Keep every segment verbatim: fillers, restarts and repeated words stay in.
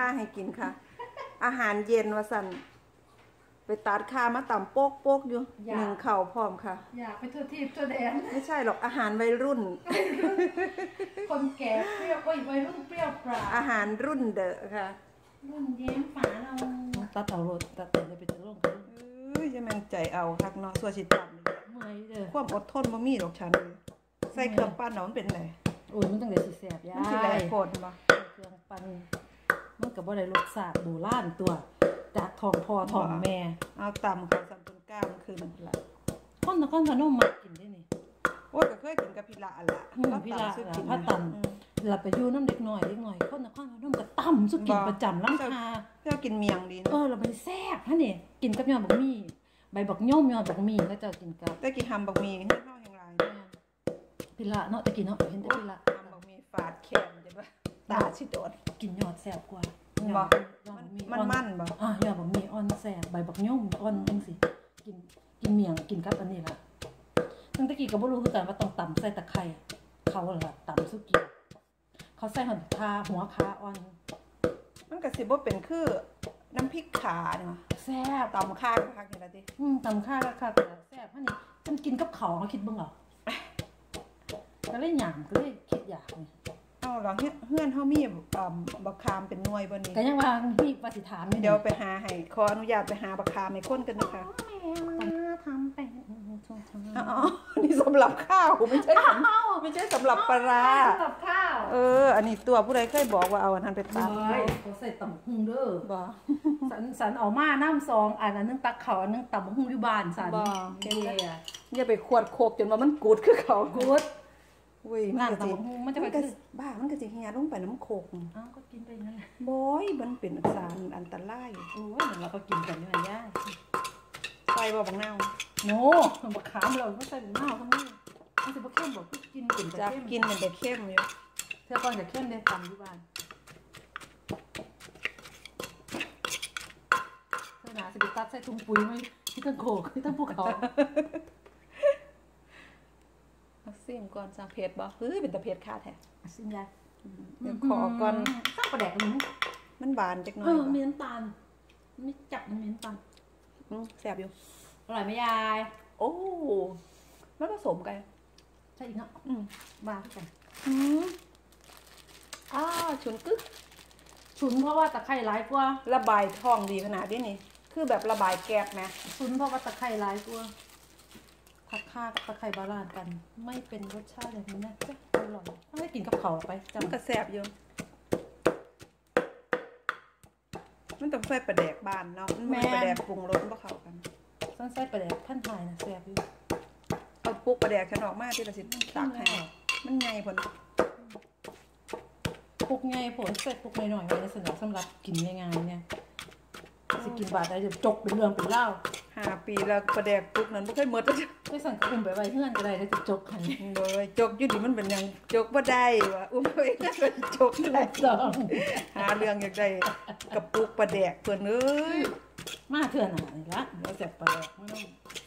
าให้กินค่ะอาหารเย็นว่าสั่นไปตัดคามาต่ำโป๊กโป๊กอยู่หนึ่งเข่าพร้อมค่ะอยากไปทั่วทิพย์ทั่วแดนไม่ใช่หรอกอาหารวัยรุ่นคนแก่เปรี้ยวโอ้ยวัยรุ่นเปรี้ยวปราอาหารรุ่นเดอะค่ะรุ่นแย้มฝาเราตัดเอารถตัดแต่เลยไปจะลงกันเอ้ยจะแม่งใจเอาคักเนาะส่วนสิต่ำเลยเมื่อยเด้อความอดทนบ่มีดอกฉันเลยใส่เครื่องปั้นเนาะมันเป็นไงโอ้ยมันตั้งแต่สิแสบยามันสิแหลกโคตรบ่เครื่องปั้นมันก็บ่ได้รสชาติโบราณตัวจากท้องพ่อท้องแม่เอาต่ำค่ะสั่นจนก้ามคือมันละคนนครพนมมากินได้นี่โอ้ยก็เคยกินกับพี่ละล่ะพี่ละพระตันหลับไปอยู่น้ำเด็กหน่อยเด็กหน่อยคนนครพนมก็ต่ำสุกินประจำล้ำคาเจ้ากินเมียงดีเออเราไปแซ่บฮะนี่กินกับยอดบักมี่ใบบักย่อมยอดบักมี่ก็จะกินกับได้กินฮัมบักมี่ให้เข้าอย่างไรพี่ละเนาะแต่กินเนาะเห็นแต่พี่ละฮัมบักมี่ฝาดแข็งจะว่าตาชิโดดกินยอดแซ่บกว่าบ่มันมันบ่อ่ะยอดบักมี่อ่อนแซ่บใบบักย่อมอ่อนจังสิกินกินเมียงกินกับอันนี้ละตั้งแต่กี้ก็บ่รู้คือกันว่าต้องตำใส่ตะไคร้เขาล่ะตำสุกี้เขาใส่หัวคาหัวคาอ่อนมันก็สิบ่เป็นคือน้ำพริกขาเนาะแซ่บตำข้าคักนี่ล่ะติอืมตำข้าคักๆแซ่บฮะนี่มันกินกับข้าวเขาคิดเบิ่งเหรอก็เลยหยังก็เลยคิดอยากนี่เอ้าแล้วเฮือนเฮามีอ่าบักขามเป็นหน่วยบ่นี่ก็ยังว่ามีว่าสิถามเดี๋ยวไปหาให้ขออนุญาตไปหาบักขามให้คนกันนะคะทำเป็นอ๋อนี่สำหรับข้าวไม่ใช่ไม่ใช่สำหรับปลาสำหรับข้าวเอออันนี้ตัวผู้ใดเคยบอกว่าเอาอันนั้นไปตัดเขาใส่ตำหุงเด้อบ่สันสันเอามาน้ำซองอันนั้นนึงตักเขาอันนึงตำหุงอยู่บ้านสันบ่เด้ออย่าไปขวดโคกจนว่ามันกูดคือเขากูดอุ้ยมันก็สิมันจะไปคือบ้ามันก็สิเหี่ยลงไปน้ำโคกอ้าวก็กินไปนั่นแหละบ่อยมันเป็นสารอันตรายโอ้ยเราก็กินกันนี่มันยากใส่บ่บักนาวโน่บักขามเราไม่ใส่บักนาวทั้งนี้มันสิบ่เข้มบ่กินกินจะกินมันจะเข้มอยู่เธอก่อนจะเข้มได้ตำอยู่บ้านเธอหนาสิไปตัดใส่ถุงปุ๋ยมั้ยที่ตั้งโคกที่ตั้งภูเขาเอาซิมก่อนจ้าเผ็ดบ่เฮ้ยเป็นตะเผ็ดค่ะแท้ซิมยายเดี๋ยวขอก่อนข้าวปลาแดกนี่มันหวานจักหน่อยเออมีน้ำตาลไม่จับมันมีน้ำตาลอือแซ่บอยู่อร่อยไหมยายโอ้แล้วผสมกันใช่อีกเนาะอืมบ้ากันอืมอ้าฉุนกึกฉุนเพราะว่าตะไคร้ร้ายกว่าระบายท้องดีขนาดนี้นี่คือแบบระบายแก๊สนะฉุนเพราะว่าตะไคร้ร้ายกว่าผักข้ากับตะไคร้บาลานกันไม่เป็นรสชาติอย่างนี้นะจ๊ะอร่อยต้องให้กินกับข้าวไปจังกระแซ่บอยู่มันต้องใส่ปลาแดกบ้านเนาะมันไม่ปลาแดกปรุงรสบ่เข้ากันต้องใส่ปลาแดกขั้นไทยนะแซ่บอยู่เอาปุ๊กปลาแดกฉันออกมาที่ละสิตักให้มันใหญ่ผลปุกไงผมใส่ปุกหน่อยๆไว้ในสำหรับสำหรับกินง่ายๆเนี่ยสิกินบาทได้จะจกเป็นเรื่องเป็นเล่าห้าปีแล้วปลาแดกปุ๊กนั้นไม่ค่อยหมดเลยไม่สั่งอุ้มไปไว้เพื่อนก็ได้แล้วจะจกให้เลยจกอยู่ดิมันเป็นยังจกบ่ได้วะอุ้มไปก็จกได้หาเรื่องอยากได้กับปุ๊กปลาแดกเพิ่นเอ้ยมาเถื่อนหานี่ละเดี๋ยวแซ่บปลาแดกไม่ต้อง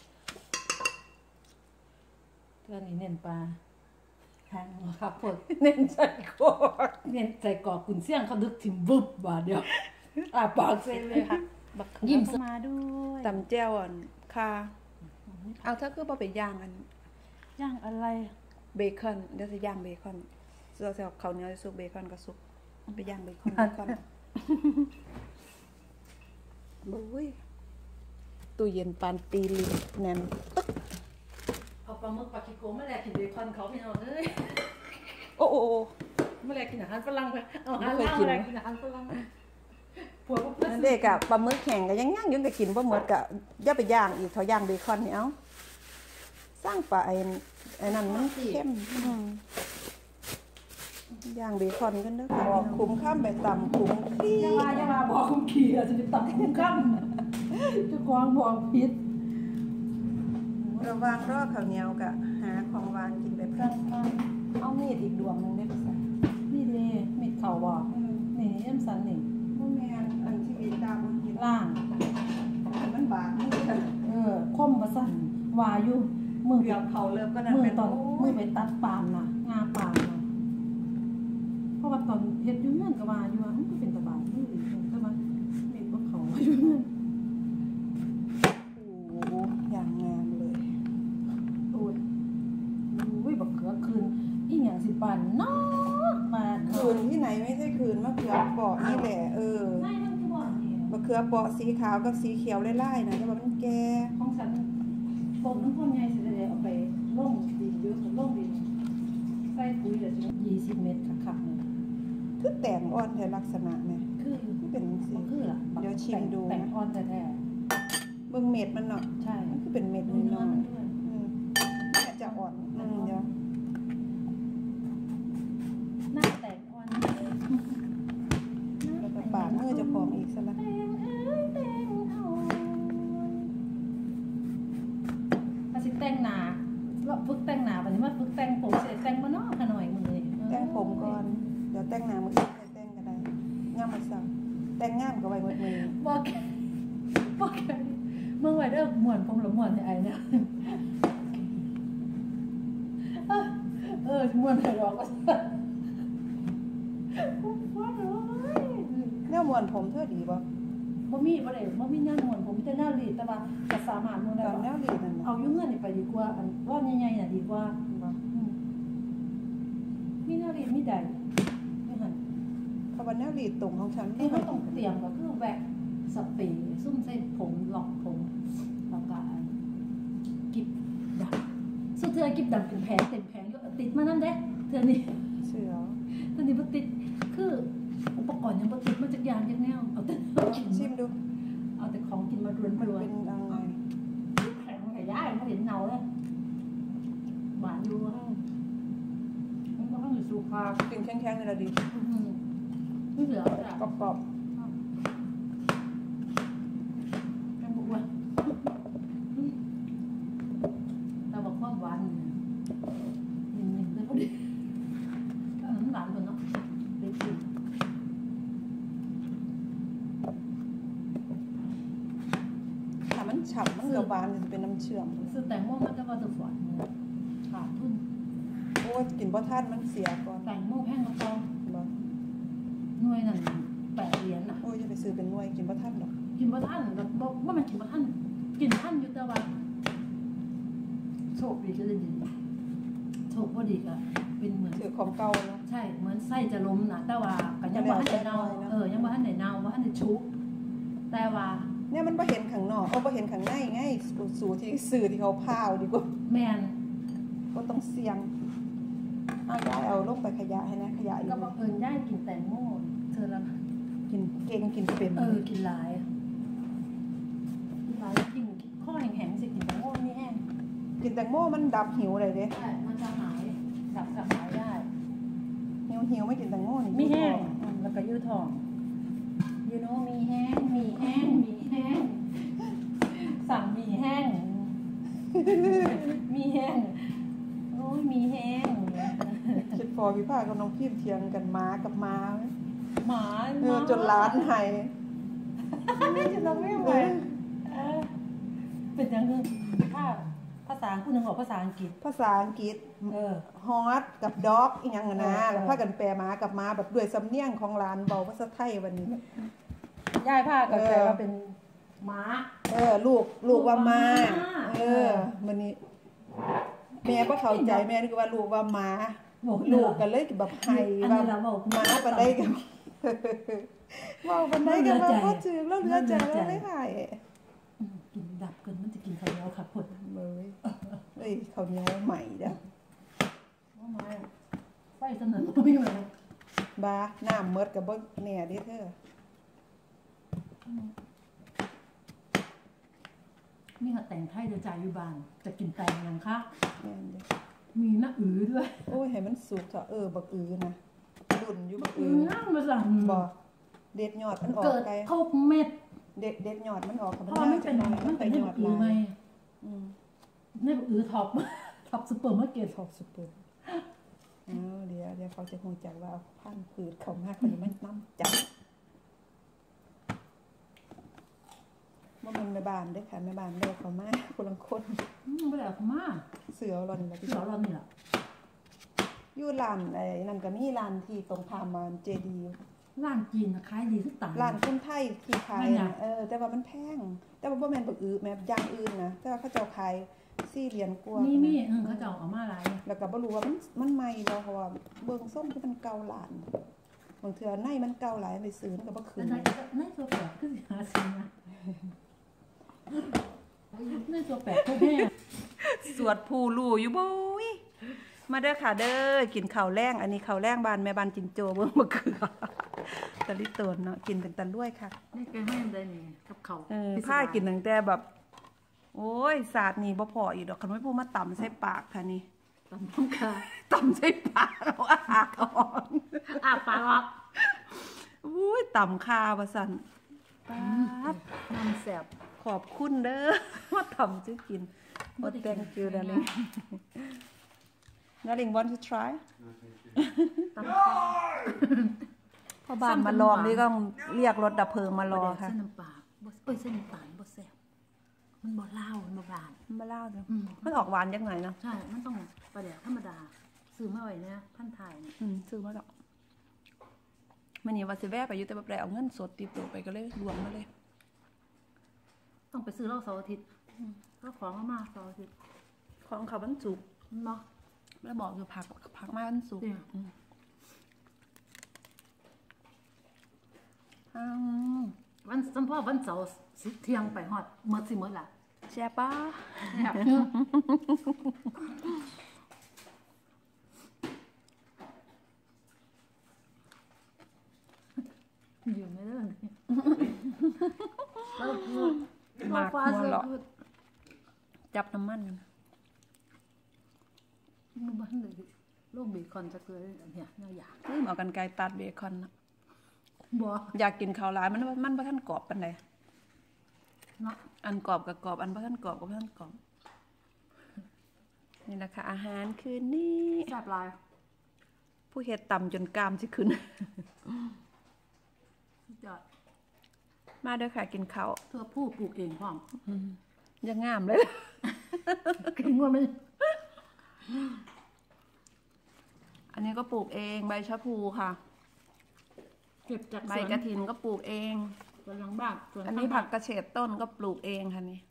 เถื่อนนี่เน้นปลาทางครับพวกเน้นใส่กอกเน้นใส่กอกกุนเสี่ยงเขาดึกถิ่มบึบบาดเดียวอ่ะปากเซเลยค่ะยิ้มมาด้วยตำแจ่วอ่ะค่ะเอาถ้าคือบ่ไปย่างกันย่างอะไรเบคอนเดี๋ยวจะย่างเบคอนเสื้อเสื้อเขาเนื้อซุปเบคอนก็ซุปไปย่างเบคอนเบคอนบุ้ยตู้เย็นปานตีลิแน่นตึ๊กเอาปลาหมึกปลาคิโก้มาแลกกินเบคอนเขาพี่น้องเอ้ยโอ้โหมาแลกกินอาหารฝรั่งไปเอาอาหารลาวมาแลกกินอาหารฝรั่งนั่นเด็กอะปลาหมึกแข็งก็ยังย่างยังก็กินปลาหมึกกะย่าไปย่างอีกเขาย่างเบคอนเนี่ยเอาสร้างปลาไอ้ไอ้นั่นมันเข้มย่างเบคอนกันเด้อค่ะคุ้มข้ามไปต่ำคุ้มขี้ยาว่าย่าว่าบอกคุ้มขี้อะจะไปต่ำคุ้มข้ามจะกวางบอกพิษระวังรอข้าวเหนียวกะหาของหวานกินแบบพลังๆเอามีดอีกดวงนึงได้ปะจ๊ะนี่ดิมีดเข่าบ่นี่เอ็มสันนี่แม่อันที่มีตาบนหินล่างมันบาดมือกันเออคมประสันวาอยู่มือเข่าเริ่มก็นั่นมือตอนมือไปตัดปาล์มน่ะงาปาล์มน่ะเพราะว่าว่าตอนเฮ็ดอยู่เงื่อนก็ว่าอยู่ว่ามันก็เป็นตะบายมือแต่ว่าเม็ดบ่เขาอยู่เงื่อนโอ้โหอย่างงามเลยโอ้ยอุ้ยบักเขือคืนอีหยังสิปานเนาะปานคืนที่ไหนไม่ใช่คืนมะเขือเปาะนี่แหละเออไม่มันคือบ่นี่มะเขือเปาะสีขาวกับสีเขียวไล่ๆนะแต่ว่ามันแก่ของฉันปมน้ำพ่นใหญ่สิได้เอาไปลงดินเยอะลงดินใส่ปุ๋ยแล้วสิยี่สิบเมตรคักๆนี่คือแต่งอ่อนแต่ลักษณะเนี่ยคือที่เป็นสีบ่คือล่ะเดี๋ยวชิมดูแต่งนะอ่อนแท้เบิ่งเม็ดมันเนาะๆใช่มันคือเป็นเม็ดดูน้เนื้ออยมันด้วยๆอืมเนี่ยจะอ่อนอืมเดี๋ยวหน้าแตกอ่อนเลยแล้วก็ปาดมือเจะพองอีกซะละแตงเอ้ยแตงอ่อนถ้าสิแต่งหน้าแล้วฝึกแต่งหน้าบัดนี้มาฝึกแต่งผมสิได้แต่งบ่เนาะขะหน่อยมื้อนี้แต่งผมก่อน เดี๋ยวแต่งหน้ามืออื่นใครแต่งก็ได้ย่ามมาสั่งแต่งงานก็ไว้หมดมือบอกแกบอกแกเมื่อไหร่เด้อม่วนผมละม่วนให้ไอ้เนี่ยเออเออม่วนให้ดอกก็ว่าเลยแนวมวนผมเธอดีบ่บ่มีบ่ได้บ่มีแนวม่วนผมมีแต่แนวรีดแต่ว่าก็สามารถม่วนตได้อนแนว่าวดีนั่นเอาน่ะอยู่เงินนี่ไปดีกว่าอันร้อนใหญ่ๆน่ะดีกว่าบ่อืมมีแนวรีดมีได้นี่หั่นเพราะว่าแนวดีตรงของฉันที่เขาต้องเตรียมก็คือแวะสเปรย์ซุ่มเส้นผมหลอกผมแล้วก็กิบดำสุดเทือกิบดำเป็นแผงเต็มแผงก็ติดมานั่นเด้เทือนี่เสือเทือนี่บ่ติดคืออุปกรณ์ยังบ่ติดมาจากยานจากแนวเอาแต่เอากินชิมดูเอาแต่ของกินมาดวนมันดวนเป็นยังไงแข็งแต่ย่าไม่เห็นเนาเลยหวานอยู่มันก็ต้องอยู่สุภาพกินแข็งๆนี่ละดีไม่เหลือจ้ะกรอบจังบอกว่าเราบอกความหวานเนี่ยนิ่มๆเลยพอดีเออหวานกว่าเนาะเด็กกินๆถ้ามันฉ่ำมันก็หวานจะเป็นน้ำเชื่อมซื้อแตงโมมันจะว่าจะหวานเนี่ยขาดทุนโอ้ยกินบ่ทันมันเสียก่อนแตงโมแพงกว่าตองบ่หน่วยนั่นแปดเหรียญน่ะโอ้ยจะไปซื้อเป็นหน่วยกินบ่ทันดอกกินบ่ทันแบบบ่ว่ามันกินบ่ทันกินทันอยู่แต่ว่าโชคดีจะได้ดีโชคบ่ดีก็เป็นเหมือนซื้อของเก่าเนาะใช่เหมือนไส้จะล้มนะแต่ว่าก็ยังบ่ทันได้เน่าเออยังบ่ทันได้เน่าบ่ทันได้ชุบแต่ว่าเนี่ยมันบ่เห็นข้างนอกเอาบ่เห็นข้างในไงสู่ที่ซื้อที่เขาพาวดีกว่าแม่นบ่ต้องเสี่ยงเอายายเอาลงไปขยะให้นะขยะอยู่ก็บังเอิญย่ายกินแตงโมเธอละกินเก่งกินเป็นเออกินหลายกินหลายกินข้อแข็งๆสิกินแตงโมนี่แห้งกินแตงโมมันดับหิวเลยเด้ใช่มันจะหายดับกับหายได้หิวหิวไม่กินแตงโมนี่มีแห้งแล้วก็ยืดทองยูโนมีแห้งมีแห้งมีแห้งสั่งมีแห้งมีแห้งโอ้ยมีแห้งคิดพอพี่ภากับน้องพิมเถียงกันม้ากับม้าหมาเออจนร้านไห้จะเราไม่ไหวเป็นยังไงภาภาษาคุณนึงบอกภาษาอังกฤษภาษาอังกฤษเออฮอตกับด็อกอีหยังอะนะเออแล้วพากันแปลม้ากับม้าแบบด้วยสำเนียงของร้านเบาภาษาไทยวันนี้ย่ายผ้ากับเออแปลว่าเป็นม้าเออลูกลูกว่าม้าลูกว่าม้าเออมันนี้แม่ก็เข้าใจแม่นึกว่าลูกว่าม้าบอกลูกกันเลยแบบไห้อันว่านี้เราบอกม้าปันได้กันเว่าปันได้กันว่าพ่อจืดแล้วเหลือใจแล้วเลยหายกินดับเกินมันจะกินข้าวเหนียวค่ะผลเลยเอ้ยเขาวเหนียวใหม่เด้อว่าไม้ไฟเสนอไม่เหมือนบาน้ำเมดกับเบิ้งแหน่เดิเธอนี่ค่ะแต่งไทยเดือจ่ายอยู่บ้านจะกินแตงยังคะแม่นเด้อมีหน้าอือด้วยโอ้ยให้มันสุกเถอะเออบักอือนะรุ่นอยู่บักอือืออนั่งมาสั่งบ่เด็ดยอดมันออกเกิดไปทุกเม็ดเด็ดเด็ดยอดมันออกกับเพราะมันเป็นหอยมันเป็นในยบุอดอือไหมลายอืมในบุอือท็อป ท็อปซูเปอร์มาร์เก็ตชอบสุดเปิดเอาเดี๋ยวเดี๋ยวเขาจะคงจักว่าเอาพันผืดเขามากคนนี้มันน้ำจัดว่ามันแม่บ้านเด้อค่ะแม่บ้านเด้อเขามากคนละคนอืมไม่ได้เอาเข้ามาเสือรอนแล้วที่เดี๋ยวเรานี่แหละอยู่ร้านไอ้นั่นก็มีร้านที่ตรงข้ามมันเจดีย์ร้านจีนน่ะขายดีทุกต่างร้านคนไทยที่ขายนั่นไงนะเออแต่ว่ามันแพงแต่ว่าบ่แม่นบักอือแม่นอย่างอื่นนะแต่ว่าเขาเจ้าขายสี่เหรียญกว่ามีมีเออเขาจะเอามาหลายแล้วก็บ่รู้ว่ามันมันใหม่บ่เพราะว่าเบิ่งส้มที่มันเก่าหลานบางเทื่อในมันเก่าหลายไปซื้อมันก็บ่คืแต่นในในตัวแปดคือสิหาซื้อนะในตัวแปดพวกแม่สวดผู้รู้อยู่บ่ยมาเด้อค่ะเด้อกินข้าวแรงอันนี้ข้าวแรงบ้านแม่บ้านจิงโจเบิ่งบ่คือตะลิโตนเนาะกินเป็นตะล้วยค่ะนี่แกให้ได้นี่กับเขาเออผ้ากินตั้งแต่แบบ โอ้ยศาสตร์นี่บ่พออีกดอกคันไม่พูดมาต่ำใส่ปากค่ะนี่ตำต้มขาต่ำใส่ปากเอาอาหารออกอ่ะปลาล็อกอุ้ยต่ำคาว่าซั่นปาดน้ำแสบขอบคุณเด้อว่าต่ำซื้อกินบ่ Oh ได้กิน thank you darling darling want to try ตำข้าวพ่อบ้านมาลองนี่ก็เรียกรถดับเพลิงมารอค่ะเส้นน้ำปลาบ่เอ้ยเส้นน้ำตาลบ่แสบมันบ่เล่ามันบ่หวานมาเล่าเนาะอืมมันออกหวานจังไงเนาะใช่ มันต้องปลาแดกธรรมดา ซื้อมาไว้เนี่ยท่านไทยเนี่ยอืมซื้อมาดอกมันนี่ว่าสิแวะไปอยู่แต่แบบเอาเงินสดติดตัวไปก็เลยรวมมาเลยต้องไปซื้อเหล้าเสาร์อาทิตย์ก็ของมามาเสาร์อาทิตย์ของเขาบรรจุเนาะแล้วบอกอยู่ผักผักมาบรรจุจริงอืมอ้าววันสัมพ่อวันเสาร์สิเที่ยงไปฮอดเมื่อสิเมื่อล่ะแช่ป้าอยู่ไม่ได้เลยแล้วพูดมากฟ้าหัวเสือเราะพูดจับน้ำมันกันมึงบ้านเลยโลกเบคอนจะเกิดเนี่ยน่าอยากลืมเอากันไกรตัดเบคอนนะบ่อยากกินข้าวหลายมันมันบ่ทันกรอบปานใดเนาะอันกรอบกับกรอบอันบ่ทันกรอบกับบ่ทันกรอบนี่แหละค่ะอาหารคืนนี้แซ่บหลายผู้เฮ็ดต่ำจนกรามสิขึ้นสุดยอดมาเด้อค่ะกินข้าวเธอผู้ปลูกเองพร้อมยังงามเลยกินว่ามันอันนี้ก็ปลูกเองใบชะพูค่ะเก็บจากใบสวนกระถินก็ปลูกเองสวนหลังบ้านสวนอันนี้ผักกระเฉดต้นก็ปลูกเองค่ะนี่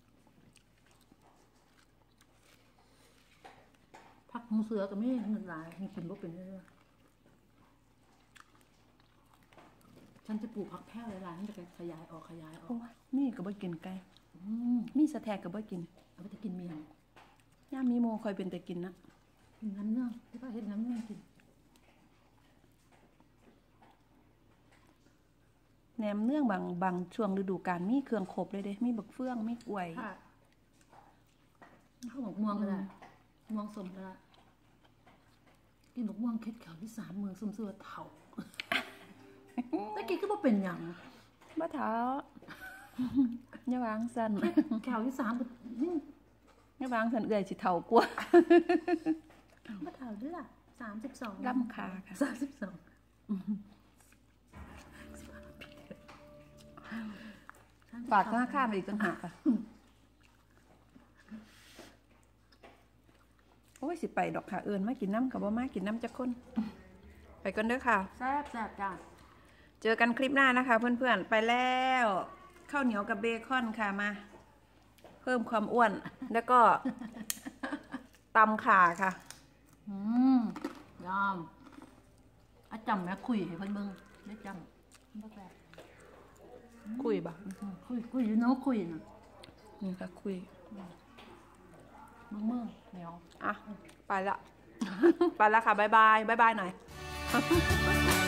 ผักหูเสือก็ไม่เงินหลายมีกินบ่เป็นเลยฉันจะปลูกผักแพร่หลายๆฉันจะขยายออกขยายออโอ้กยมีก็บ่กินไก่อืมมีสะแทกก็บ่กินเอาไปจะกินเมียงย่ามมีโมคอยเป็นแต่กินนะกินน้ำเนื่องที่ป้าเห็นน้ำเนื่องกินแหนมเนื่องบางบางช่วงฤดูกาลมีเครื่องครบเลยเด้มีบักเฟืองมีกล้วยค่ะข้าวหมกม่วงก็ได้ม่วงสมก็ได้กินหมกม่วงเค็ดแขวที่สามมือซุ่มเสือเถ่าแต่กินก็บ่เป็นอย่างบ่เท้า อย่าวางสั่นแขวที่สามก็นี่อย่าวางสั่นเอื้อยสิเฒ่ากว่าบ่เถ่าด้วยล่ะสามสิบสองล่ำคาค่ะสามสิบสองฝากธนาคารไปอีกต่างหากค่ะโอ้ยสิไปดอกค่ะเอิญมากินน้ำกับบ่มากินน้ำจักคน ไปกันเด้อค่ะแซ่บแซ่บจ้าเจอกันคลิปหน้านะคะ เพื่อนๆ ไปแล้วข้าวเหนียวกับเบคอนค่ะมา เพิ่มความอ้วน แล้วก็ตำข่าค่ะอืมยอมอาจำแม่คุยให้เพิ่นเบิ่งได้จำบ่แปลกคุยบ่ะคุยคุยอยู่เนาะคุยน่ะนี่ค่ะคุยมึงมือเดี๋ยวอ่ะ ไปละ ไปละค่ะ บ๊ายบาย บ๊ายบายหน่อย